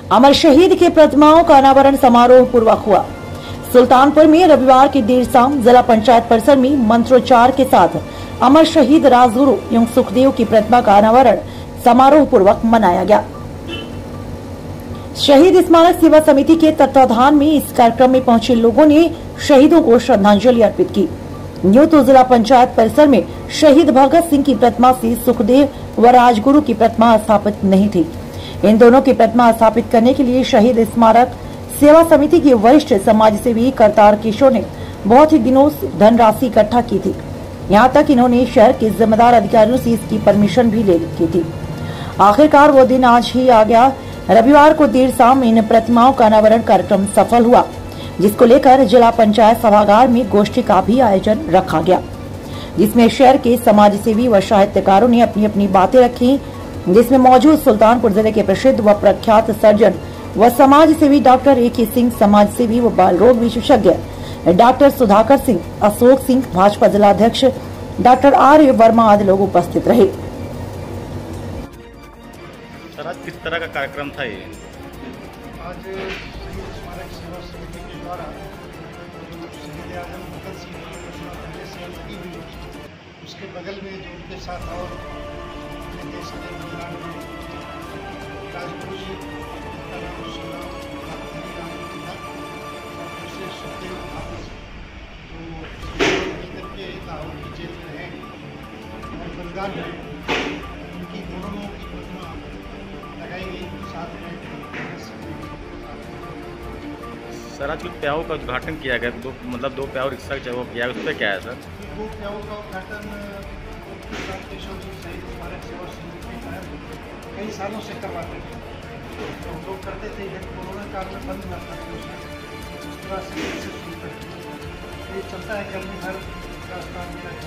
अमर शहीद के प्रतिमाओं का अनावरण समारोह पूर्वक हुआ। सुल्तानपुर में रविवार की देर शाम जिला पंचायत परिसर में मंत्रोच्चार के साथ अमर शहीद राजगुरु एवं सुखदेव की प्रतिमा का अनावरण समारोह पूर्वक मनाया गया। शहीद स्मारक सेवा समिति के तत्वाधान में इस कार्यक्रम में पहुंचे लोगों ने शहीदों को श्रद्धांजलि अर्पित की। यूं तो जिला पंचायत परिसर में शहीद भगत सिंह की प्रतिमा से सुखदेव व राजगुरु की प्रतिमा स्थापित नहीं थी। इन दोनों की प्रतिमा स्थापित करने के लिए शहीद स्मारक सेवा समिति के वरिष्ठ समाज सेवी करतार किशोर ने बहुत ही दिनों से धनराशि इकट्ठा की थी। यहाँ तक इन्होंने शहर के जिम्मेदार अधिकारियों से इसकी परमिशन भी ले की थी। आखिरकार वो दिन आज ही आ गया। रविवार को देर शाम इन प्रतिमाओं का अनावरण कार्यक्रम सफल हुआ, जिसको लेकर जिला पंचायत सभागार में गोष्ठी का भी आयोजन रखा गया, जिसमें शहर के समाज सेवी व साहित्यकारों ने अपनी अपनी बातें रखी, जिसमें मौजूद सुल्तानपुर जिले के प्रसिद्ध व प्रख्यात सर्जन व समाज सेवी डॉक्टर A.K. सिंह, समाज सेवी व बाल रोग विशेषज्ञ डॉक्टर सुधाकर सिंह, अशोक सिंह, भाजपा जिलाध्यक्ष डॉक्टर R. वर्मा आदि लोग उपस्थित रहे। सर, आज किस तरह का कार्यक्रम था ये? आज शहीद स्मारक सेवा समिति के द्वारा शहीद आजम भगत सिंह की प्रतिमा पहले से लगी हुई, उसके बगल में जो उनके साथ और अपने देश के बलिदान में राजगुरु जी का नाम सुना हरिराम जी था और दूसरे सुखदेव ठाकुर तो मिलकर के लाहौर की जेल में हैं और बलिदान में उनकी दोनों की प्रतिमा लगाई गई। साथ में सर, आज कुछ प्याऊ का उद्घाटन किया गया, दो प्याऊ रिक्शा वो किया, उस पर क्या है सर? दो प्याऊ का उद्घाटन केशव जी शहीद स्मारक सेवा समिति के तहत कई सालों से करवाते थे। तो हम लोग करते थे, इधर कोरोना काल में बंद हुआ था तो उस तरह से शुरू करते ये चलता है कि अपने घर रास्ता मेरा